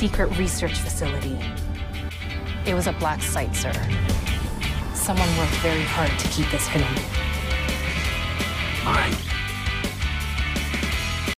secret research facility. It was a black site, sir. Someone worked very hard to keep this hidden. All right.